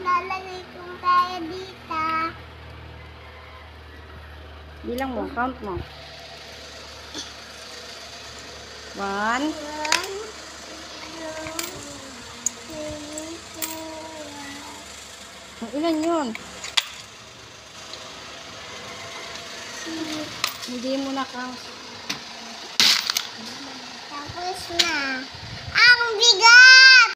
lalagay kong kaya dito. Bilang mo, count mo. 1, 1, 2, 3, 4, ilan yun? 6. Hindi mo na count. Tapos na. Ang bigat!